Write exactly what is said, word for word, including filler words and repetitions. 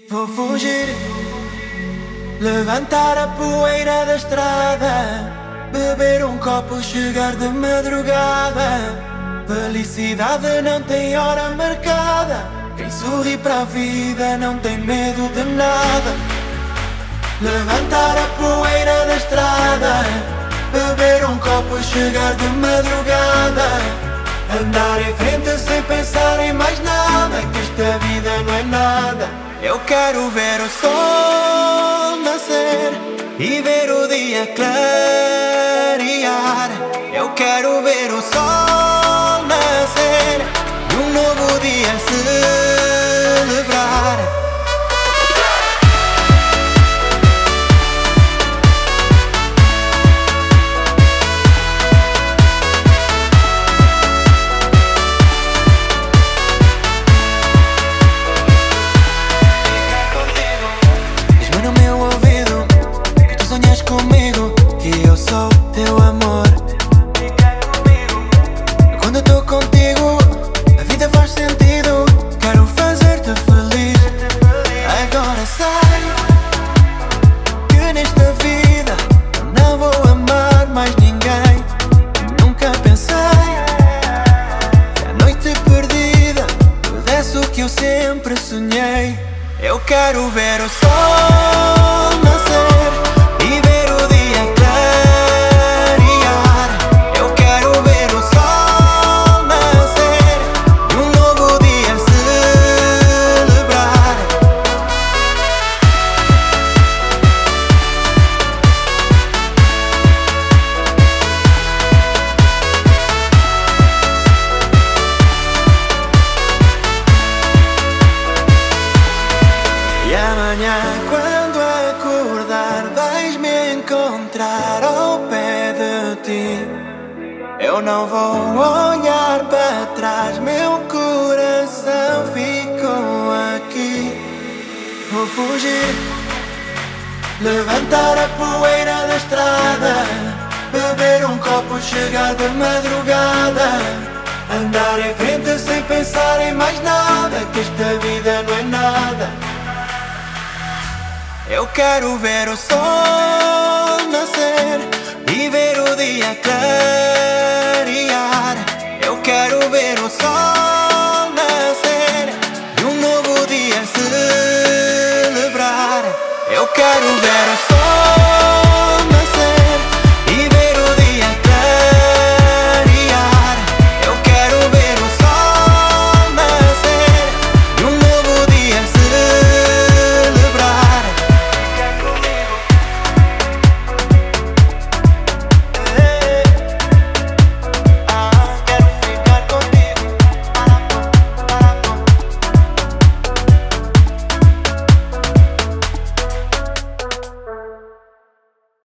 Vou fugir, levantar a poeira da estrada, beber um copo, chegar de madrugada. Felicidade não tem hora marcada, quem sorri para a vida não tem medo de nada. Levantar a poeira da estrada, beber um copo, chegar de madrugada. Andar em frente sem pensar em mais nada, que esta vida não é nada. Eu quero ver o sol nascer e ver o dia clarear. Eu quero ver o sol nascer e um novo dia celebrar. Comigo, que eu sou teu amor. Quando eu tô contigo, a vida faz sentido. Quero fazer-te feliz. Agora sei que nesta vida eu não vou amar mais ninguém. Nunca pensei que a noite perdida pudesse o que eu sempre sonhei. Eu quero ver o sol nascer e ver o dia clarear. Eu quero ver o sol nascer e um novo dia celebrar. E amanhã, quando acordar, vais-me encontrar ao pé de ti. Eu não vou olhar para trás, meu coração ficou aqui. Vou fugir, levantar a poeira da estrada, beber um copo, chegar de madrugada. Andar em frente sem pensar em mais nada, que esta vida não é nada. Eu quero ver o sol nascer e ver o dia clarear. Eu quero ver o sol nascer e um novo dia celebrar. Eu quero ver o sol